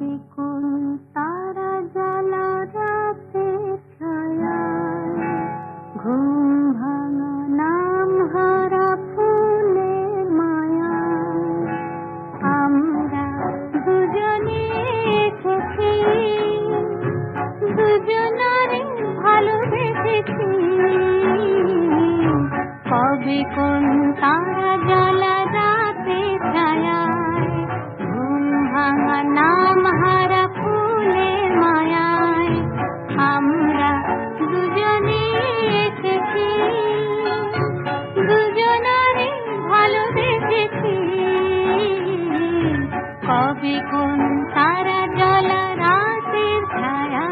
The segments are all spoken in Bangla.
কবে কোন তারা জ্বালা রাতের ছায়ায় ঘুম ভাঙা নাম হারা ফুলের মায়ায় আমরা দুজনে এসেছি, দুজনারে ভালোবেসেছি। কবে কোন তারা জ্বালা রাতের ছায়ায় ঘুম ভাঙা নাম হারা ফুলের মায়ায় আমরা দুজনে এসেছি, দুজনারে ভালোবেসেছি। কবে কোন তারা জ্বালা রাতের ছায়া।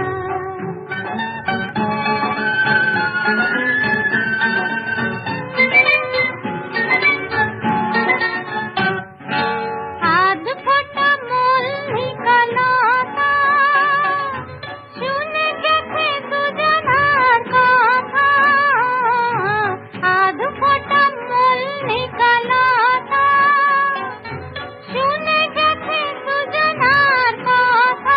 আধ ফোঁটা মল্লিকা লতা শুনে গেছে দুজনার কথা। আধ ফোঁটা মল্লিকা লতা শুনে গেছে দুজনার কথা।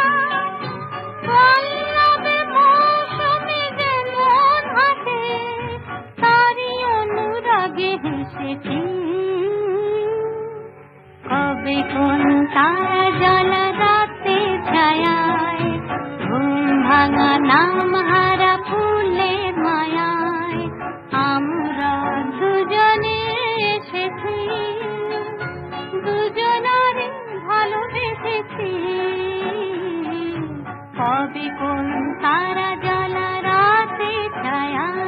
পল্লবে মৌসুমী যে মন হাসে তারই অনুরাগে হেসেছি। কবে কোন তারা জ্বালা রাতের ছায়ায় ঘুম ভাঙা নাম হারা ফুলের মায়ায় আমরা দুজনে এসেছি, দুজনারে ভালোবেসেছি। কবে কোন তারা জ্বালা রাতের ছায়ায়।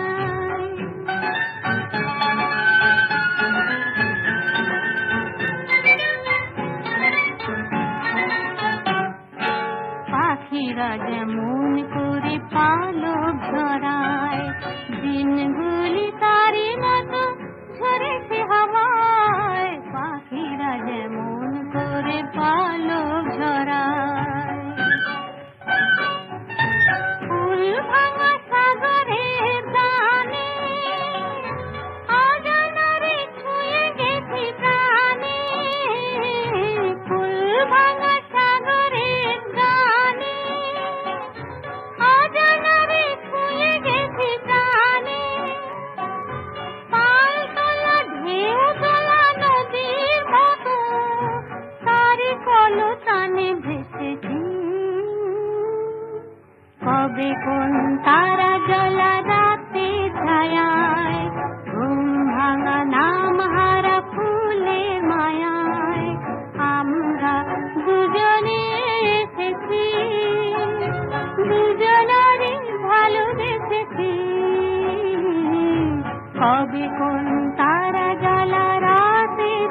পাখিরা যেমন করে পালক ঝরায় দিনগুলি তারই মতো ঝরেছে হাওয়ায়। পাখিরা যেমন করে পালক ঝরায় ফুল ভাঙা সাগরের গানে অজানারে ছুঁয়ে গেছি প্রাণে। ফুল ভাঙা সাগরের গানে অজানারে ছুঁয়ে গেছি প্রাণে। পাল তোলা ঢেউ তোলা নদীর মতো তারি কলতানে ভেসেছি। কবে কোন তারা জ্বালা রাতের ছায়ায় ঘুম ভাঙা নাম হারা ফুলের মায়ায় আমরা দুজনে এসেছি, দুজনারে ভালোবেসেছি। কবে কোন তারা জ্বালা রাতের